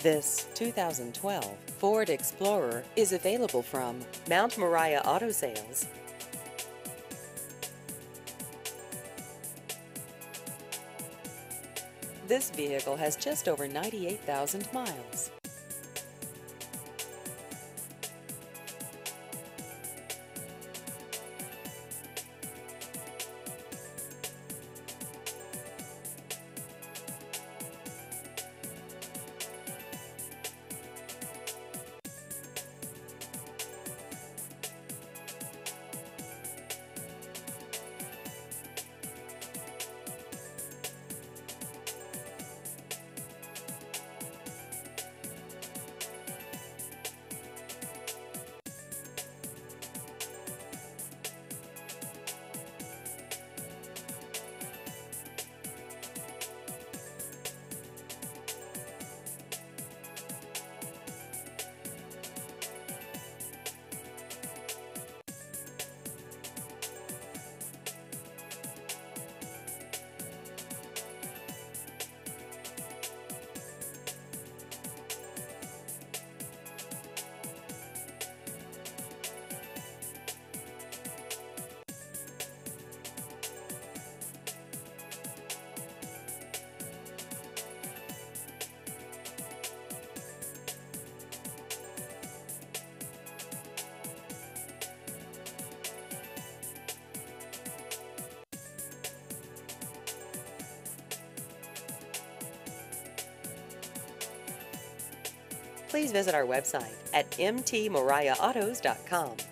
This 2012 Ford Explorer is available from Mount Moriah Auto Sales. This vehicle has just over 98,000 miles. Please visit our website at mtmoriahautos.com.